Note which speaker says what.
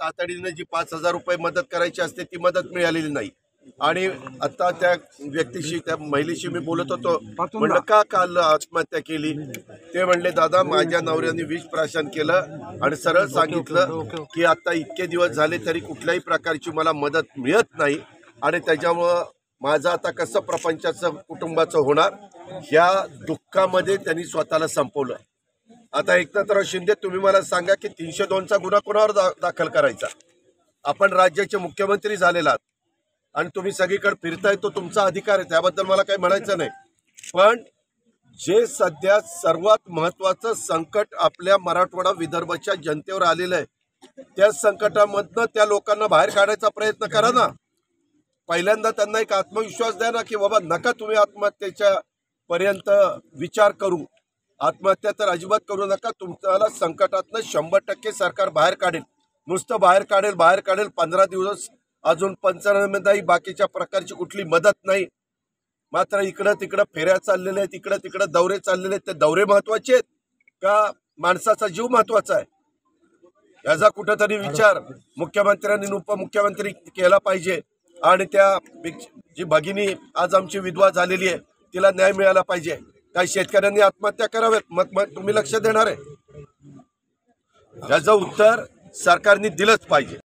Speaker 1: तातडीने जी 5,000 रुपये मदत करायची असते ती मदत मिळालेली नाही। आणि आता त्या व्यक्तीशी त्या महिलेशी मी बोलत होतो, म्हणलं का काल आत्महत्या केली? ते म्हणले दादा माझ्या नवऱ्याने विष प्राशन केलं आणि सरळ सांगितलं की आता इतके दिवस झाले तरी कुठल्याही प्रकारची मला मदत मिळत नाही आणि त्याच्यामुळं माझं आता कसं प्रपंचाचं कुटुंबाचं होणार, ह्या दुःखामध्ये त्यांनी स्वतःला संपवलं। आता एकनाथराव शिंदे तुम्ही मला सांगा की 302चा गुन्हा कोणावर दाखल करायचा? आपण राज्याचे मुख्यमंत्री झालेला आहात आणि तुम्ही सगळीकडे फिरताय, तो तुमचा अधिकार आहे, त्याबद्दल मला काही म्हणायचं नाही। पण जे सध्या सर्वात महत्वाचं संकट आपल्या मराठवाडा विदर्भाच्या जनतेवर आलेलं आहे, त्या संकटामधनं त्या लोकांना बाहेर काढायचा प्रयत्न करा ना। पहिल्यांदा त्यांना एक आत्मविश्वास द्या ना की बाबा नका तुम्ही आत्महत्येच्या पर्यंत विचार करू, आत्महत्या तर अजिबात करू नका, तुम्हाला संकटातनं 100% सरकार बाहेर काढेल। नुसतं बाहेर काढेल 15 दिवस अजून पंचनामेदाही बाकीच्या प्रकारची कुठली मदत नाही। मात्र इकडं तिकडं फेऱ्या चाललेल्या आहेत, इकडं तिकडं दौरे चाललेले आहेत, ते दौरे महत्वाचे आहेत का माणसाचा जीव महत्वाचा आहे? याचा कुठेतरी विचार मुख्यमंत्र्यांनी आणि उपमुख्यमंत्री केला पाहिजे। आणि त्या जी भगिनी आज आमची विधवा झालेली आहे तिला न्याय मिळाला पाहिजे। काही शेतकऱ्यांनी आत्महत्या कराव्यात, मग तुम्ही लक्ष देणार आहे? याचं उत्तर सरकारने दिलंच पाहिजे।